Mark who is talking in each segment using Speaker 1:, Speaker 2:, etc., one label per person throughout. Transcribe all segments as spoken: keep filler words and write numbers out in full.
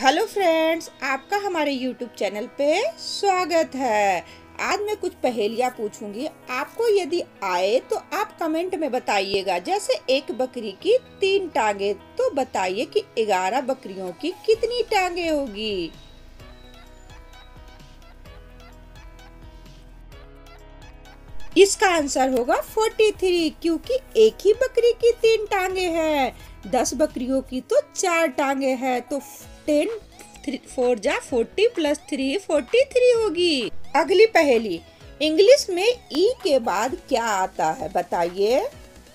Speaker 1: Hello friends, आपका हमारे YouTube channel पे स्वागत है। आज मैं कुछ पहेलियाँ पूछूंगी। आपको यदि आए तो आप कमेंट में बताइएगा। जैसे एक बकरी की तीन टांगे, तो बताइए कि ग्यारह बकरियों की कितनी टांगे होगी। इसका आंसर होगा तैंतालीस, क्योंकि एक ही बकरी की तीन टांगे हैं। दस बकरियों की तो चार टांगे हैं, तो टेन फोर जा forty plus three forty three होगी। अगली पहेली, इंग्लिश में ई के बाद क्या आता है बताइए।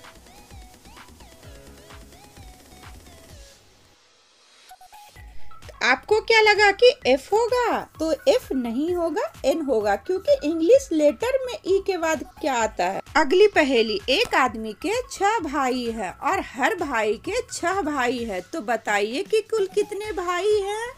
Speaker 1: आपको क्या लगा कि एफ होगा? तो एफ नहीं होगा, एन होगा, क्योंकि इंग्लिश लेटर में ई के बाद क्या आता है। अगली पहेली, एक आदमी के छह भाई हैं और हर भाई के छह भाई हैं, तो बताइए कि कुल कितने भाई हैं।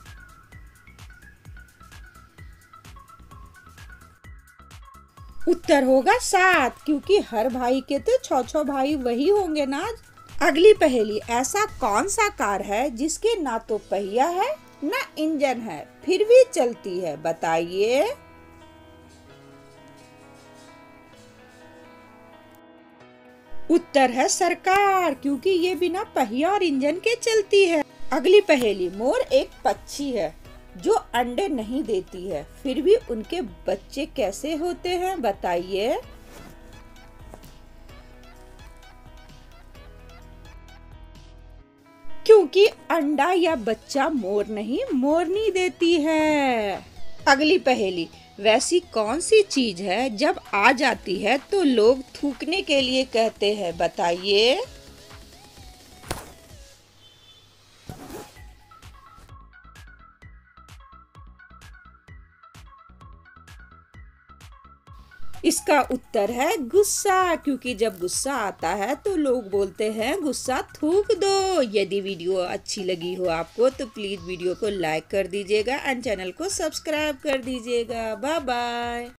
Speaker 1: उत्तर होगा सात, क्योंकि हर भाई के तो छह छह भाई वही होंगे ना। अगली पहेली, ऐसा कौन सा कार है जिसके ना तो पहिया है ना इंजन है, फिर भी चलती है, बताइए। उत्तर है सरकार, क्योंकि ये बिना पहिया और इंजन के चलती है। अगली पहेली, मोर एक पक्षी है जो अंडे नहीं देती है, फिर भी उनके बच्चे कैसे होते हैं, बताइए। क्योंकि अंडा या बच्चा मोर नहीं, मोरनी देती है। अगली पहेली, वैसी कौन सी चीज है जब आ जाती है तो लोग थूकने के लिए कहते हैं, बताइए। इसका उत्तर है गुस्सा, क्योंकि जब गुस्सा आता है तो लोग बोलते हैं गुस्सा थूक दो। यदि वीडियो अच्छी लगी हो आपको तो प्लीज वीडियो को लाइक कर दीजिएगा एंड चैनल को सब्सक्राइब कर दीजिएगा। Bye bye.